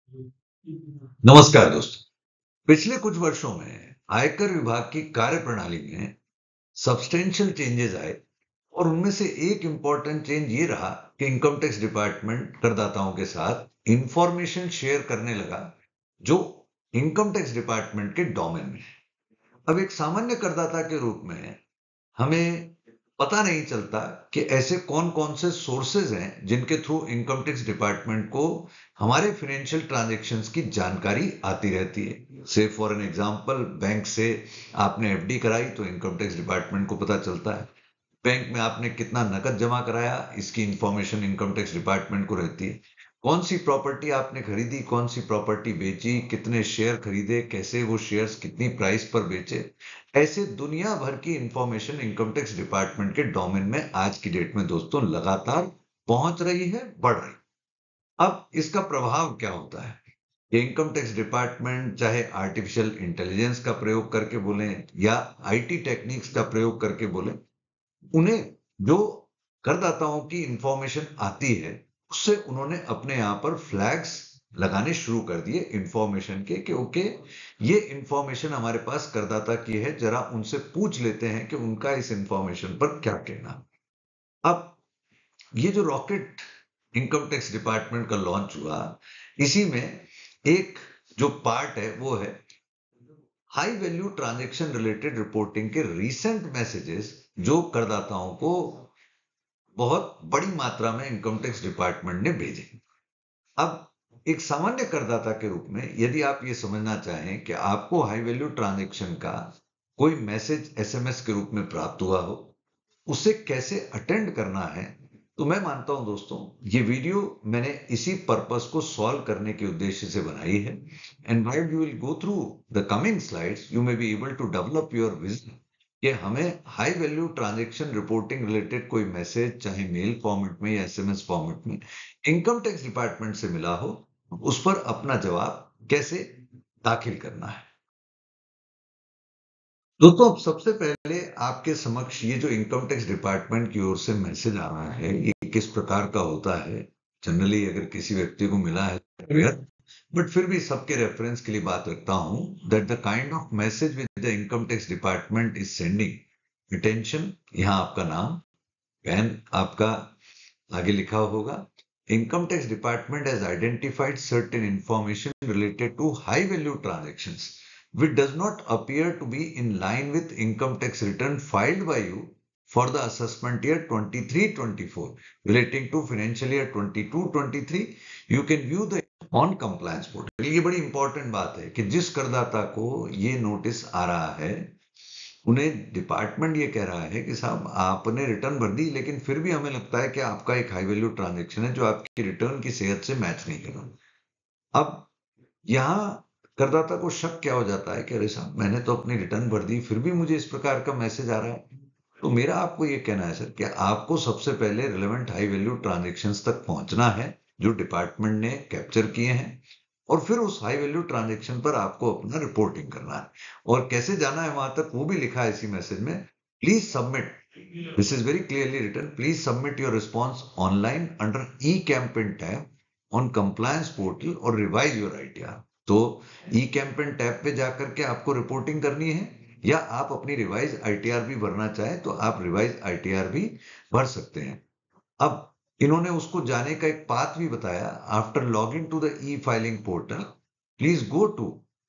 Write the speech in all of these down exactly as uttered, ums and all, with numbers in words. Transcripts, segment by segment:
नमस्कार दोस्तों। पिछले कुछ वर्षों में आयकर विभाग की कार्यप्रणाली में सब्सटेंशियल चेंजेस आए और उनमें से एक इंपॉर्टेंट चेंज ये रहा कि इनकम टैक्स डिपार्टमेंट करदाताओं के साथ इंफॉर्मेशन शेयर करने लगा जो इनकम टैक्स डिपार्टमेंट के डोमेन में है। अब एक सामान्य करदाता के रूप में हमें पता नहीं चलता कि ऐसे कौन-कौन से सोर्सेज हैं जिनके थ्रू इनकम टैक्स डिपार्टमेंट को हमारे फाइनेंशियल ट्रांजैक्शंस की जानकारी आती रहती है। से फॉर एन एग्जांपल, बैंक से आपने एफडी कराई तो इनकम टैक्स डिपार्टमेंट को पता चलता है। बैंक में आपने कितना नकद जमा कराया, इसकी इंफॉर्मेशन इनकम टैक्स डिपार्टमेंट को रहती है। कौन सी प्रॉपर्टी आपने खरीदी, कौन सी प्रॉपर्टी बेची, कितने शेयर खरीदे, कैसे वो शेयर्स कितनी प्राइस पर बेचे, ऐसे दुनिया भर की इंफॉर्मेशन इनकम टैक्स डिपार्टमेंट के डोमेन में आज की डेट में दोस्तों लगातार पहुंच रही है, बढ़ रही है। अब इसका प्रभाव क्या होता है? ये इनकम टैक्स डिपार्टमेंट चाहे आर्टिफिशियल इंटेलिजेंस का प्रयोग करके बोलें या आईटी टेक्निक्स का प्रयोग करके बोलें, उन्हें जो करदाताओं की इंफॉर्मेशन आती है उससे उन्होंने अपने यहां पर फ्लैग्स लगाने शुरू कर दिए इंफॉर्मेशन के कि ओके, ये इंफॉर्मेशन हमारे पास करदाता की है, जरा उनसे पूछ लेते हैं कि उनका इस इंफॉर्मेशन पर क्या कहना। अब ये जो रॉकेट इनकम टैक्स डिपार्टमेंट का लॉन्च हुआ, इसी में एक जो पार्ट है वो है high value transaction related reporting के रीसेंट मैसेजेस जो करदाताओं को बहुत बड़ी मात्रा में इनकम टैक्स डिपार्टमेंट ने भेजे। अब एक सामान्य करदाता के रूप में यदि आप ये समझना चाहें कि आपको हाई वैल्यू ट्रांजैक्शन का कोई मैसेज एसएमएस के रूप में प्राप्त हुआ हो, उसे कैसे अटेंड करना है, तो मैं मानता हूं दोस्तों ये वीडियो मैंने इसी पर्पस को सॉल्व करने के उद्देश्य से बनाई है। And while you will go through the coming slides, you may be able to develop your vision कि हमें high value transaction reporting related कोई मैसेज चाहे मेल फॉर्मेट में या एसएमएस फॉर्मेट में इनकम टैक्स डिपार्टमेंट से मिला हो, उस पर अपना जवाब कैसे दाखिल करना है। दोस्तों, अब सबसे पहले आपके समक्ष ये जो इनकम टैक्स डिपार्टमेंट की ओर से मैसेज आ रहा है, ये किस प्रकार का होता है। जनरली अगर किसी व्यक्ति को मिला है बट फिर भी सबके रेफरेंस के लिए बात रखता हूं that the kind of message with the income tax department is sending attention. यहां आपका नाम, पैन आपका आगे लिखा होगा। Income tax department has identified certain information related to high value transactions which does not appear to be in line with income tax return filed by you for the assessment year twenty-three twenty-four relating to financial year twenty-two twenty-three. You can view the on compliance portal। ये बड़ी important बात है कि जिस करदाता को ये notice आ रहा है उन्हें डिपार्टमेंट ये कह रहा है कि साहब आपने रिटर्न भर दी, लेकिन फिर भी हमें लगता है कि आपका एक हाई वैल्यू ट्रांजेक्शन है जो आपकी रिटर्न की सेहत से मैच नहीं कर रहा। अब यहाँ करदाता को शक क्या हो जाता है कि अरे साहब मैंने तो अपनी रिटर्न भर दी, फिर भी मुझे इस प्रकार का मैसेज आ रहा है। तो मेरा आपको ये कहना है सर कि आपको सबसे पहले रिलेवेंट हाई वैल्यू ट्रांजैक्शंस तक पहुंचना है जो डिपार्टमेंट ने कैप्चर किए हैं, और फिर उस हाई वैल्यू ट्रांजैक्शन पर आपको अपना रिपोर्टिंग करना है। और कैसे जाना है वहां तक वो भी लिखा है इसी मैसेज में। Please submit, this is very clearly written, please submit your response online under e campaign tab on compliance portal और रिवाइज योर आईटीआर। तो ई कैंपेन टैब पे जाकर के आपको रिपोर्टिंग करनी है, या आप अपनी रिवाइज आईटीआर भी भरना चाहें तो आप रिवाइज आईटीआर भी भर सकते हैं। अब इन्होंने उसको जाने का एक पाथ भी बताया। After log in to the e filing portal, please go to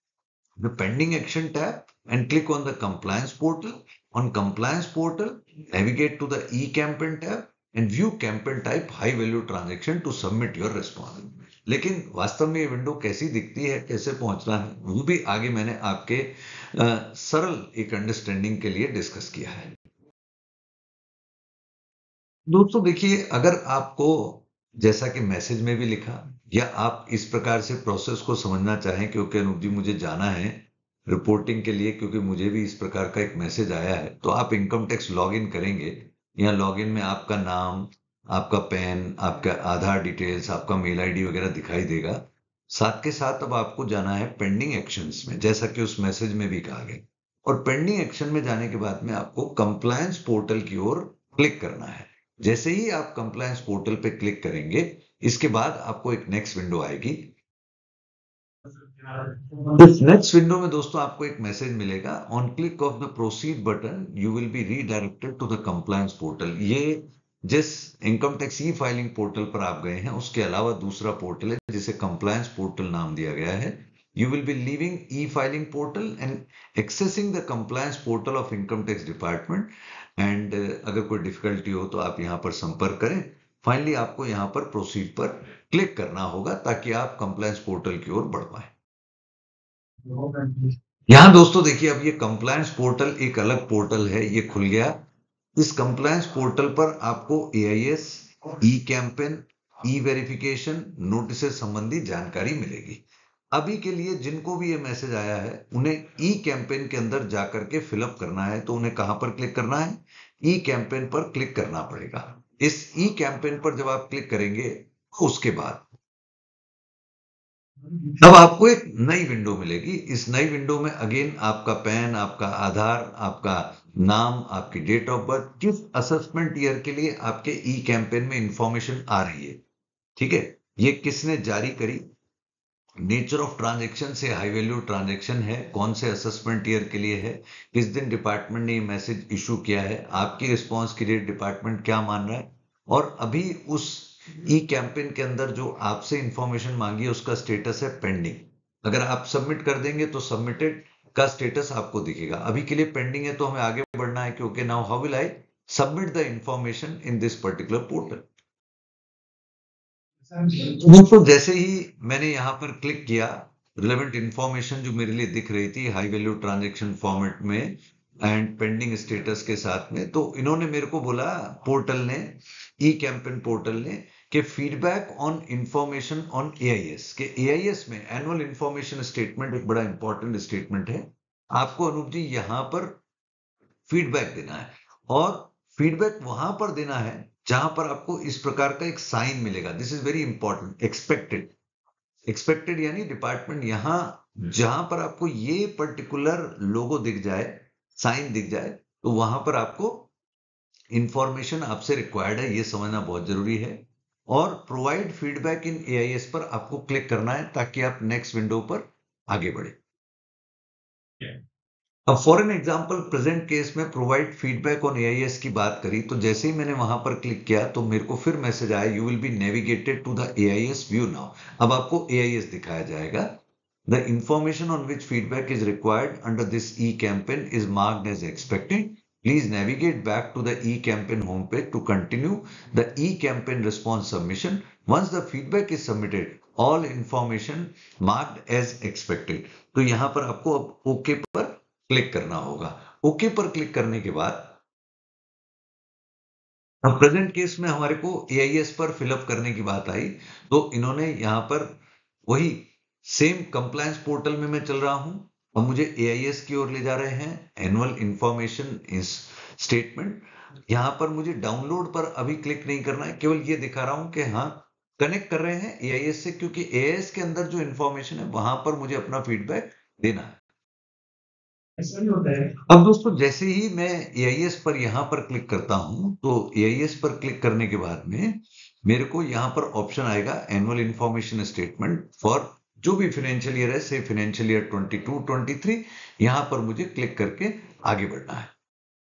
the pending action tab and click on the compliance portal. On compliance portal, navigate to the e-campaign tab and view campaign type high value transaction to submit your response। लेकिन वास्तव में ये window कैसी दिखती है, कैसे पहुंचना है, वो भी आगे मैंने आपके आ, सरल एक अंडरस्टैंडिंग के लिए डिस्कस किया है। दोस्तों देखिए, अगर आपको जैसा कि मैसेज में भी लिखा या आप इस प्रकार से प्रोसेस को समझना चाहें क्योंकि अनूप जी मुझे जाना है रिपोर्टिंग के लिए, क्योंकि मुझे भी इस प्रकार का एक मैसेज आया है, तो आप इनकम टैक्स लॉगिन करेंगे। यहाँ लॉगिन में आपका नाम, आपका पैन, आपका आधार डिटेल्स, आपका मेल आईडी वगैरह दिखाई देगा। साथ के साथ अब आपको जाना है पेंडिंग एक्शंस में, जैसा कि उस मैसेज में भी कहा गया। और पेंडिंग एक्शन में जाने के बाद में आपको कंप्लायंस पोर्टल की ओर क्लिक करना है। जैसे ही आप कंप्लायंस पोर्टल पे क्लिक करेंगे, इसके बाद आपको एक नेक्स्ट विंडो आएगी। इस नेक्स्ट विंडो में दोस्तों आपको एक मैसेज मिलेगा, on click of the proceed button you will be redirected to the compliance portal. ये जिस income tax e filing portal पर आप गए हैं उसके अलावा दूसरा पोर्टल है जिसे कंप्लायंस पोर्टल नाम दिया गया है। You will be leaving e filing portal and accessing the compliance portal of income tax department. And अगर कोई डिफिकल्टी हो तो आप यहाँ पर संपर्क करें। फाइनली आपको यहाँ पर प्रोसीड पर क्लिक करना होगा ताकि आप कंप्लायंस पोर्टल की ओर बढ़ पाए। यहां दोस्तों देखिए, अब ये कंप्लायंस पोर्टल एक अलग पोर्टल है, ये खुल गया। इस कंप्लायंस पोर्टल पर आपको AIS, e campaign, e verification, notice से संबंधी जानकारी मिलेगी। अभी के लिए जिनको भी ये मैसेज आया है उन्हें ई कैंपेन के अंदर जाकर के फिलअप करना है, तो उन्हें कहां पर क्लिक करना है? ई कैंपेन पर क्लिक करना पड़ेगा। इस ई कैंपेन पर जब आप क्लिक करेंगे उसके बाद अब आपको एक नई विंडो मिलेगी। इस नई विंडो में अगेन आपका पैन, आपका आधार, आपका नाम, आपकी डेट ऑफ बर्थ, किस असेसमेंट ईयर के लिए आपके ई कैंपेन में इंफॉर्मेशन आ रही है, ठीक है, ये किसने जारी करी, नेचर ऑफ ट्रांजैक्शन से हाई वैल्यू ट्रांजैक्शन है, कौन से असेसमेंट ईयर के लिए है, किस दिन डिपार्टमेंट ने ये मैसेज इशू किया है, आपकी रिस्पॉन्स की डेट डिपार्टमेंट क्या मान रहा है, और अभी उस ई कैंपेन के अंदर जो आपसे इंफॉर्मेशन मांगी है उसका स्टेटस है पेंडिंग। अगर आप सबमिट कर देंगे तो सबमिटेड का स्टेटस आपको दिखेगा। अभी के लिए पेंडिंग है तो हमें आगे बढ़ना है, क्योंकि now how will I submit the information in this particular portal. दोस्तों जैसे ही मैंने यहां पर क्लिक किया, रिलेवेंट इंफॉर्मेशन जो मेरे लिए दिख रही थी हाई वैल्यू ट्रांजैक्शन फॉर्मेट में एंड पेंडिंग स्टेटस के साथ में, तो इन्होंने मेरे को बोला, पोर्टल ने, ई कैंपेन पोर्टल ने, कि feedback on information on AIS, के एआईएस में एनुअल इंफॉर्मेशन स्टेटमेंट एक बड़ा इंपॉर्टेंट स्टेटमेंट है। आपको अनूप जी यहां पर फीडबैक देना है, और फीडबैक वहां पर देना है जहां पर आपको इस प्रकार का एक साइन मिलेगा। This is very important, expected. Expected यानी डिपार्टमेंट यहां जहां पर आपको ये पर्टिकुलर लोगो दिख जाए, साइन दिख जाए, तो वहां पर आपको इंफॉर्मेशन आपसे रिक्वायर्ड है, ये समझना बहुत जरूरी है। और प्रोवाइड फीडबैक इन एआईएस पर आपको क्लिक करना है ताकि आप नेक्स्ट विंडो पर आगे बढ़े। अब for an example present case में प्रोवाइड फीडबैक ऑन एआईएस की बात करी, तो जैसे ही मैंने वहां पर क्लिक किया तो मेरे को फिर मैसेज आया, you will be navigated to the AIS view now. अब आपको एआईएस दिखाया जाएगा। The information on which feedback is required under this e campaign is marked as expected. Please navigate back to the eCampaign homepage to continue the eCampaign response submission. Once the feedback is submitted, all information marked as expected. तो यहां पर आपको अब okay पर click करना होगा। Okay पर click करने के बाद अब प्रेजेंट केस में हमारे को एआईएस पर फिलअप करने की बात आई, तो इन्होंने यहां पर वही सेम कंप्लायंस पोर्टल में मैं चल रहा हूं, और मुझे एआईएस की ओर ले जा रहे हैं, एनुअल इंफॉर्मेशन स्टेटमेंट। यहां पर मुझे डाउनलोड पर अभी क्लिक नहीं करना है, केवल ये दिखा रहा हूं कि हाँ कनेक्ट कर रहे हैं एआईएस से, क्योंकि एआईएस के अंदर जो इंफॉर्मेशन है वहां पर मुझे अपना फीडबैक देना है। ऐसा भी होता है। अब दोस्तों जैसे ही मैं एआईएस पर यहां पर क्लिक करता हूं, तो एआईएस पर क्लिक करने के बाद में मेरे को यहां पर ऑप्शन आएगा एनुअल इंफॉर्मेशन स्टेटमेंट फॉर जो भी फाइनेंशियल ईयर है, से फाइनेंशियल ईयर बाईस तेईस, यहां पर मुझे क्लिक करके आगे बढ़ना है।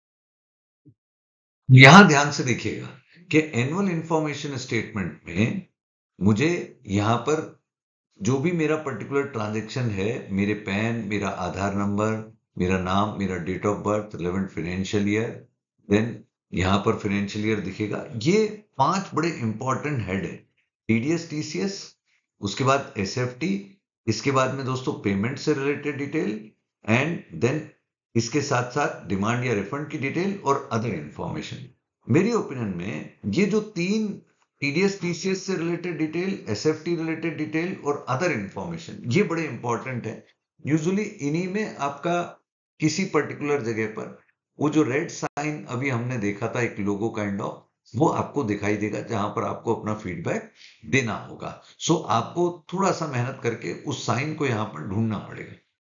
यहां ध्यान से देखिएगा कि एनुअल इंफॉर्मेशन स्टेटमेंट में मुझे यहां पर जो भी मेरा पर्टिकुलर ट्रांजैक्शन है, मेरे पैन, मेरा आधार नंबर, मेरा नाम, मेरा date of birth, relevant financial year, then यहां पर फाइनेंशियल ईयर दिखेगा। ये पांच बड़े इंपॉर्टेंट हेड है, टीडीएस, टीसीएस, उसके बाद एसएफटी, इसके बाद में दोस्तों पेमेंट से रिलेटेड डिटेल, एंड देन इसके साथ साथ डिमांड या रिफंड की डिटेल और अदर इंफॉर्मेशन। मेरी ओपिनियन में ये जो तीन टीडीएस, टीसीएस से related detail, SFT related detail और अदर इंफॉर्मेशन, ये बड़े इंपॉर्टेंट है। यूजुअली इन्हीं में आपका किसी पर्टिकुलर जगह पर वो जो रेड साइन अभी हमने देखा था, एक लोगो काइंड ऑफ, वो आपको दिखाई देगा जहां पर आपको अपना फीडबैक देना होगा। सो आपको थोड़ा सा मेहनत करके उस साइन को यहां पर ढूंढना पड़ेगा।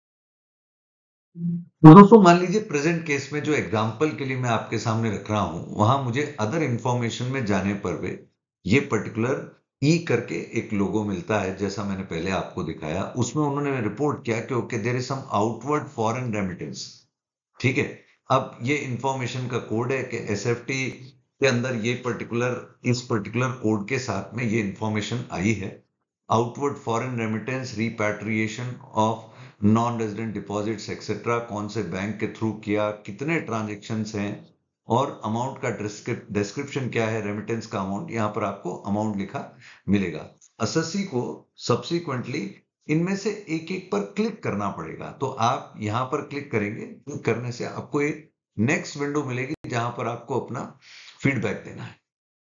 तो दोस्तों मान लीजिए प्रेजेंट केस में जो एग्जांपल के लिए मैं आपके सामने रख रहा हूं, वहां मुझे अदर इंफॉर्मेशन में जाने पर भी ये पर्टिकुलर ई करके एक लोगो मिलता है, जैसा मैंने पहले आपको दिखाया। उसमें उन्होंने रिपोर्ट किया कि okay there is some outward foreign remittance. ठीक है, अब ये इंफॉर्मेशन का कोड है कि एसएफटी के अंदर ये पर्टिकुलर इस पर्टिकुलर कोड के साथ में ये इंफॉर्मेशन आई है। Outward foreign remittance, repatriation of non resident deposits etcetera, कौन से बैंक के थ्रू किया, कितने ट्रांजेक्शन्स हैं और अमाउंट का डिस्क्रिप्शन क्या है, रेमिटेंस का अमाउंट, यहाँ पर आपको अमाउंट लिखा मिलेगा। एसएससी को सब्सिक्वेंटली इनमें से एक एक पर क्लिक करना पड़ेगा। तो आप यहां पर क्लिक करेंगे, क्लिक करने से आपको एक नेक्स्ट विंडो मिलेगी जहां पर आपको अपना फीडबैक देना है।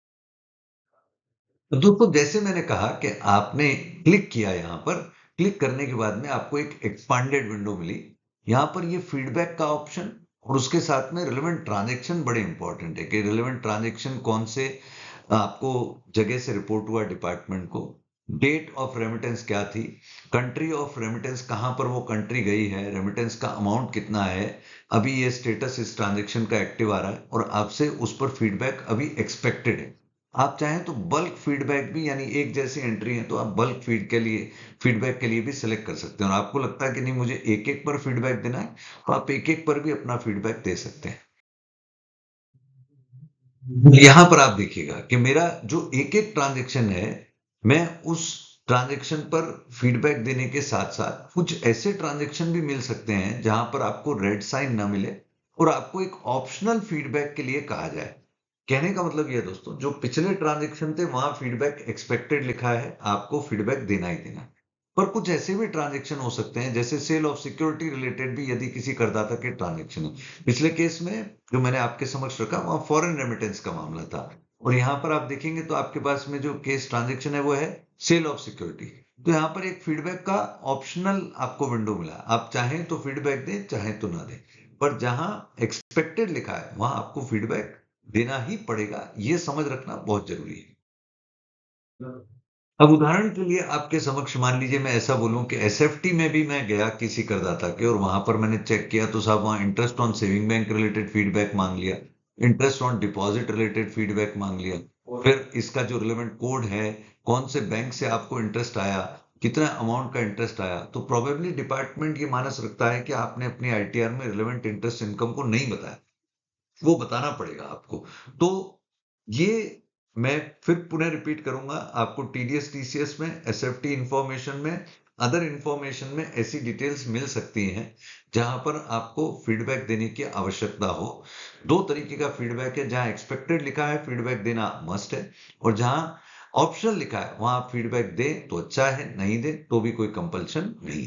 तो दोस्तों जैसे मैंने कहा कि आपने क्लिक किया, यहां पर क्लिक करने के बाद में आपको एक एक्सपांडेड विंडो मिली। यहां पर ये फीडबैक का ऑप्शन और उसके साथ में रिलेवेंट ट्रांजेक्शन बड़े इंपॉर्टेंट है कि रिलेवेंट ट्रांजेक्शन कौन से आपको जगह से रिपोर्ट हुआ डिपार्टमेंट को, डेट ऑफ रेमिटेंस क्या थी, कंट्री ऑफ रेमिटेंस कहां पर वो कंट्री गई है, रेमिटेंस का अमाउंट कितना है, अभी ये स्टेटस इस ट्रांजेक्शन का एक्टिव आ रहा है और आपसे उस पर फीडबैक अभी एक्सपेक्टेड है। आप चाहें तो बल्क फीडबैक भी, यानी एक जैसी एंट्री है तो आप बल्क फीड के लिए फीडबैक के लिए भी सिलेक्ट कर सकते हैं। और आपको लगता है कि नहीं मुझे एक एक पर फीडबैक देना है तो आप एक एक पर भी अपना फीडबैक दे सकते हैं। यहां पर आप देखिएगा कि मेरा जो एक एक ट्रांजेक्शन है, मैं उस ट्रांजेक्शन पर फीडबैक देने के साथ साथ कुछ ऐसे ट्रांजेक्शन भी मिल सकते हैं जहां पर आपको रेड साइन ना मिले और आपको एक ऑप्शनल फीडबैक के लिए कहा जाए। कहने का मतलब यह दोस्तों, जो पिछले ट्रांजेक्शन थे वहां फीडबैक एक्सपेक्टेड लिखा है, आपको फीडबैक देना ही देना है। पर कुछ ऐसे भी ट्रांजेक्शन हो सकते हैं जैसे सेल ऑफ सिक्योरिटी रिलेटेड भी यदि किसी करदाता के ट्रांजेक्शन है। पिछले केस में जो मैंने आपके समक्ष रखा वहां फॉरेन रेमिटेंस का मामला था और यहां पर आप देखेंगे तो आपके पास में जो केस ट्रांजेक्शन है वो है सेल ऑफ सिक्योरिटी। तो यहाँ पर एक फीडबैक का ऑप्शनल आपको विंडो मिला, आप चाहें तो फीडबैक दें चाहें तो ना दें, पर जहां एक्सपेक्टेड लिखा है वहां आपको फीडबैक देना ही पड़ेगा। ये समझ रखना बहुत जरूरी है। अब उदाहरण के लिए आपके समक्ष मान लीजिए मैं ऐसा बोलूं कि एसएफटी में भी मैं गया किसी करदाता के और वहां पर मैंने चेक किया तो साहब वहां interest on saving bank related feedback मांग लिया, interest on deposit related feedback मांग लिया, फिर इसका जो रिलेवेंट कोड है, कौन से बैंक से आपको इंटरेस्ट आया, कितना अमाउंट का इंटरेस्ट आया, तो प्रोबेबली डिपार्टमेंट ये मानस रखता है कि आपने अपनी आईटीआर में रिलेवेंट इंटरेस्ट इनकम को नहीं बताया, वो बताना पड़ेगा आपको। तो ये मैं फिर पुनः रिपीट करूंगा, आपको टीडीएस टीसीएस में, एसएफटी इंफॉर्मेशन में, अदर इंफॉर्मेशन में ऐसी डिटेल्स मिल सकती हैं जहां पर आपको फीडबैक देने की आवश्यकता हो। दो तरीके का फीडबैक है, जहां एक्सपेक्टेड लिखा है फीडबैक देना मस्ट है, और जहां ऑप्शनल लिखा है वहां आप फीडबैक दें तो अच्छा है, नहीं दे तो भी कोई कंपल्शन नहीं।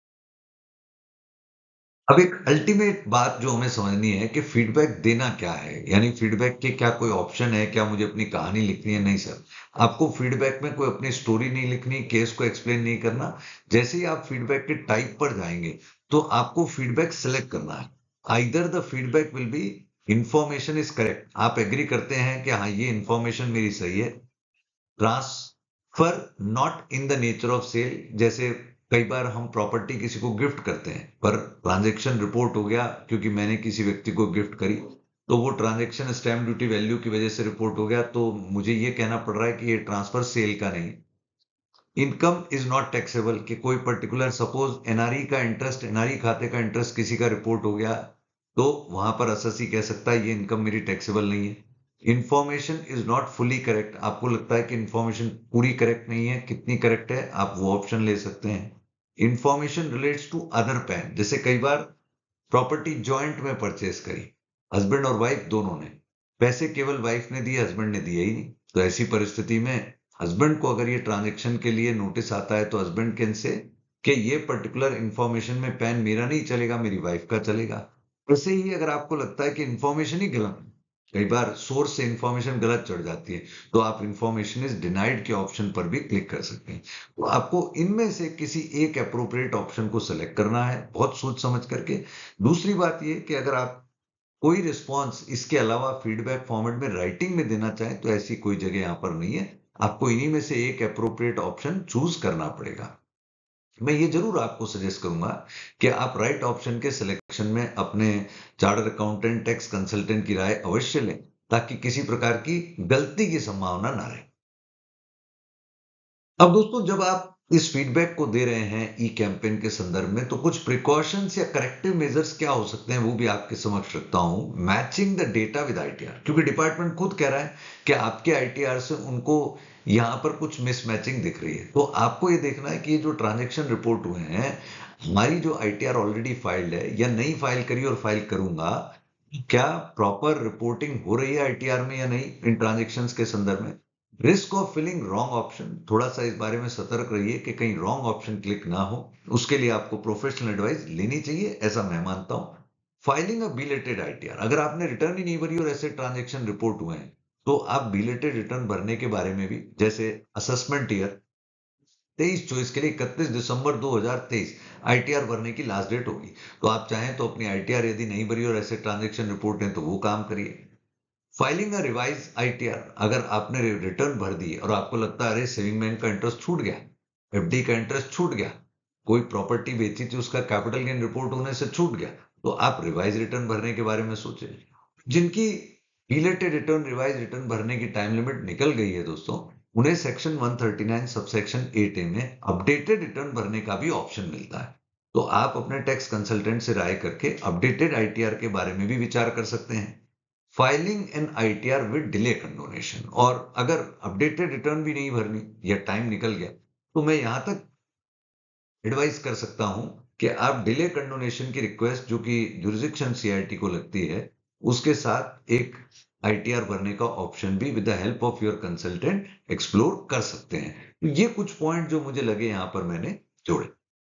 अब एक अल्टीमेट बात जो हमें समझनी है कि फीडबैक देना क्या है, यानी फीडबैक के क्या कोई ऑप्शन है, क्या मुझे अपनी कहानी लिखनी है? नहीं सर, आपको फीडबैक में कोई अपनी स्टोरी नहीं लिखनी, केस को एक्सप्लेन नहीं करना। जैसे ही आप फीडबैक के टाइप पर जाएंगे तो आपको फीडबैक सेलेक्ट करना है। Either the feedback will be information is correct, आप एग्री करते हैं कि हाँ ये इंफॉर्मेशन मेरी सही है, transfer not in the nature of sale, जैसे कई बार हम प्रॉपर्टी किसी को गिफ्ट करते हैं पर ट्रांजैक्शन रिपोर्ट हो गया क्योंकि मैंने किसी व्यक्ति को गिफ्ट करी, तो वो ट्रांजैक्शन स्टैम्प ड्यूटी वैल्यू की वजह से रिपोर्ट हो गया, तो मुझे ये कहना पड़ रहा है कि ये ट्रांसफर सेल का नहीं। इनकम इज नॉट टैक्सेबल, कि कोई पर्टिकुलर सपोज एनआरई का इंटरेस्ट, एनआरई खाते का इंटरेस्ट किसी का रिपोर्ट हो गया, तो वहां पर एसएससी कह सकता है ये इनकम मेरी टैक्सेबल नहीं है। Information is not fully correct, आपको लगता है कि इंफॉर्मेशन पूरी करेक्ट नहीं है, कितनी करेक्ट है आप वो ऑप्शन ले सकते हैं। Information relates to other PAN, जैसे कई बार प्रॉपर्टी जॉइंट में परचेस करी, हस्बैंड और वाइफ दोनों ने, पैसे केवल वाइफ ने दिए, हस्बैंड ने दिए ही नहीं, तो ऐसी परिस्थिति में हस्बैंड को अगर ये ट्रांजेक्शन के लिए नोटिस आता है तो हस्बैंड कैन से कि ये पर्टिकुलर इंफॉर्मेशन में पैन मेरा नहीं चलेगा, मेरी वाइफ का चलेगा। ऐसे ही अगर आपको लगता है कि इंफॉर्मेशन ही गलत है, कई बार सोर्स से इंफॉर्मेशन गलत चढ़ जाती है, तो आप इंफॉर्मेशन इज डिनाइड के ऑप्शन पर भी क्लिक कर सकते हैं। तो आपको इनमें से किसी एक अप्रोप्रिएट ऑप्शन को सिलेक्ट करना है बहुत सोच समझ करके। दूसरी बात ये कि अगर आप कोई रिस्पॉन्स इसके अलावा फीडबैक फॉर्मेट में राइटिंग में देना चाहें तो ऐसी कोई जगह यहां पर नहीं है, आपको इन्हीं में से एक अप्रोप्रिएट ऑप्शन चूज करना पड़ेगा। मैं ये जरूर आपको सजेस्ट करूंगा कि आप राइट ऑप्शन के सिलेक्शन में अपने चार्टर्ड अकाउंटेंट, टैक्स कंसल्टेंट की राय अवश्य लें ताकि किसी प्रकार की गलती की संभावना ना रहे। अब दोस्तों जब आप इस फीडबैक को दे रहे हैं ई कैंपेन के संदर्भ में, तो कुछ प्रिकॉशंस या करेक्टिव मेजर्स क्या हो सकते हैं वो भी आपके समक्ष रखता हूं। Matching the data with ITR, क्योंकि डिपार्टमेंट खुद कह रहा है कि आपके आईटीआर से उनको यहां पर कुछ मिसमैचिंग दिख रही है। तो आपको ये देखना है कि ये जो ट्रांजेक्शन रिपोर्ट हुए हैं, हमारी जो आईटीआर ऑलरेडी फाइल्ड है या नई फाइल करी और फाइल करूंगा, क्या प्रॉपर रिपोर्टिंग हो रही है आईटीआर में या नहीं इन ट्रांजेक्शन्स के संदर्भ में। Risk of filing wrong option, थोड़ा सा इस बारे में सतर्क रहिए कि कहीं रॉन्ग ऑप्शन क्लिक ना हो। उसके लिए आपको प्रोफेशनल एडवाइस लेनी चाहिए, ऐसा मैं मानता हूं। फाइलिंग अ बिलेटेड आईटीआर, अगर आपने रिटर्न ही नहीं भरी और ऐसे ट्रांजेक्शन रिपोर्ट हुए हैं, तो आप बिलेटेड रिटर्न भरने के बारे में भी, जैसे असेसमेंट ईयर तेईस चौबीस के लिए इकतीस दिसंबर दो हज़ार तेईस आईटीआर भरने की लास्ट डेट होगी। तो आप चाहें तो अपनी आईटीआर यदि नहीं भरी और ऐसे ट्रांजेक्शन रिपोर्ट है तो वो काम करिए। फाइलिंग अ रिवाइज आईटीआर, अगर आपने रिटर्न भर दी और आपको लगता है अरे सेविंग बैंक का इंटरेस्ट छूट गया, एफडी का इंटरेस्ट छूट गया, कोई प्रॉपर्टी बेची थी उसका कैपिटल गेन रिपोर्ट होने से छूट गया, तो आप रिवाइज रिटर्न भरने के बारे में सोचें। जिनकी रिलेटेड रिटर्न रिवाइज रिटर्न भरने की टाइम लिमिट निकल गई है दोस्तों, उन्हें सेक्शन एक सौ उनतालीस सबसेक्शन एट ए में अपडेटेड रिटर्न भरने का भी ऑप्शन मिलता है। तो आप अपने टैक्स कंसल्टेंट से राय करके अपडेटेड आईटीआर के बारे में भी विचार कर सकते हैं। Filing an ITR with delay condonation, और अगर अपडेटेड रिटर्न भी नहीं भरनी या टाइम निकल गया, तो मैं यहां तक एडवाइस कर सकता हूं कि आप डिले कंडोनेशन की रिक्वेस्ट, जो कि जुरिसडिक्शन सीआईटी को लगती है, उसके साथ एक आईटीआर भरने का ऑप्शन भी with the help of your consultant explore कर सकते हैं। तो ये कुछ पॉइंट जो मुझे लगे यहां पर मैंने जोड़े।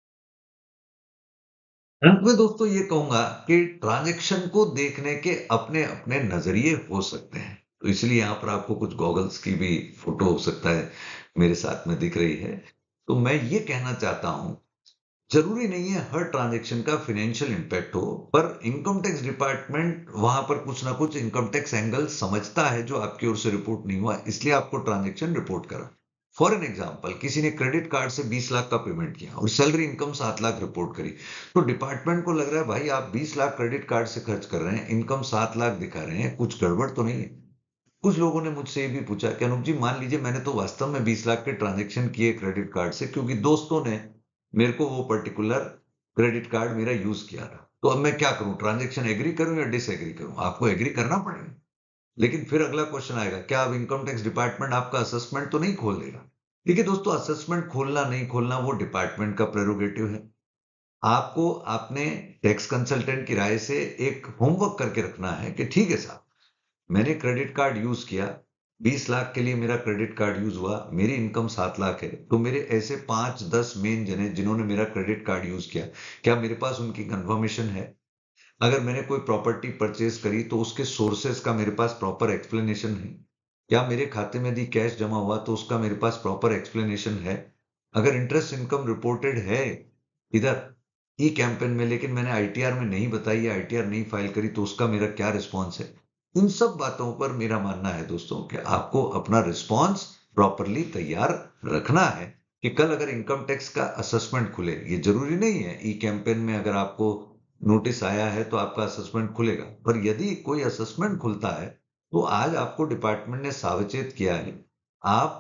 अंत में दोस्तों ये कहूंगा कि ट्रांजैक्शन को देखने के अपने अपने नजरिए हो सकते हैं, तो इसलिए यहां पर आपको कुछ गॉगल्स की भी फोटो हो सकता है मेरे साथ में दिख रही है। तो मैं ये कहना चाहता हूं, जरूरी नहीं है हर ट्रांजैक्शन का फाइनेंशियल इंपैक्ट हो, पर इनकम टैक्स डिपार्टमेंट वहां पर कुछ ना कुछ इनकम टैक्स एंगल समझता है जो आपकी ओर से रिपोर्ट नहीं हुआ, इसलिए आपको ट्रांजैक्शन रिपोर्ट करा। फॉर एन एग्जाम्पल, किसी ने क्रेडिट कार्ड से बीस लाख का पेमेंट किया और सैलरी इनकम सात लाख रिपोर्ट करी, तो डिपार्टमेंट को लग रहा है भाई आप बीस लाख क्रेडिट कार्ड से खर्च कर रहे हैं, इनकम सात लाख दिखा रहे हैं, कुछ गड़बड़ तो नहीं है। कुछ लोगों ने मुझसे ये भी पूछा कि अनूप जी, मान लीजिए मैंने तो वास्तव में बीस लाख के ट्रांजेक्शन किए क्रेडिट कार्ड से, क्योंकि दोस्तों ने मेरे को वो पर्टिकुलर क्रेडिट कार्ड मेरा यूज किया था, तो अब मैं क्या करूं, ट्रांजेक्शन एग्री करूं या डिसएग्री करूं। आपको एग्री करना पड़ेगा, लेकिन फिर अगला क्वेश्चन आएगा, क्या अब इनकम टैक्स डिपार्टमेंट आपका असेसमेंट तो नहीं खोल देगा। देखिए दोस्तों, असेसमेंट खोलना नहीं खोलना वो डिपार्टमेंट का प्रेरोगेटिव है। आपको अपने टैक्स कंसल्टेंट की राय से एक होमवर्क करके रखना है कि ठीक है साहब, मैंने क्रेडिट कार्ड यूज किया, बीस लाख के लिए मेरा क्रेडिट कार्ड यूज हुआ, मेरी इनकम सात लाख है, तो मेरे ऐसे पांच दस मेन जने जिन्होंने मेरा क्रेडिट कार्ड यूज किया, क्या मेरे पास उनकी कंफर्मेशन है। अगर मैंने कोई प्रॉपर्टी परचेज करी तो उसके सोर्सेस का मेरे पास प्रॉपर एक्सप्लेनेशन है। क्या मेरे खाते में यदि कैश जमा हुआ तो उसका मेरे पास प्रॉपर एक्सप्लेनेशन है। अगर इंटरेस्ट इनकम रिपोर्टेड है इधर ई कैंपेन में, लेकिन मैंने आईटीआर में नहीं बताई या आईटीआर नहीं फाइल करी, तो उसका मेरा क्या रिस्पॉन्स है। इन सब बातों पर मेरा मानना है दोस्तों कि आपको अपना रिस्पॉन्स प्रॉपरली तैयार रखना है, कि कल अगर इनकम टैक्स का असेसमेंट खुले, ये जरूरी नहीं है ई कैंपेन में अगर आपको नोटिस आया है तो आपका असेसमेंट खुलेगा, पर यदि कोई असेसमेंट खुलता है तो आज आपको डिपार्टमेंट ने सावचेत किया है, आप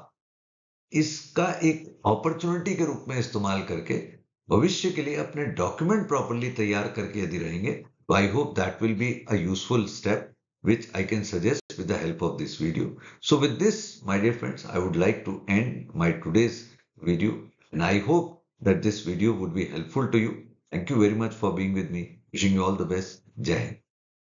इसका एक अपॉर्चुनिटी के रूप में इस्तेमाल करके भविष्य के लिए अपने डॉक्यूमेंट प्रॉपरली तैयार करके यदि रहेंगे, तो I hope that will be a useful step which I can suggest with the help of this video. So with this, my dear friends, I would like to end my today's video, and I hope that this video would be helpful to you. Thank you very much for being with me. Wishing you all the best. Jai Hind.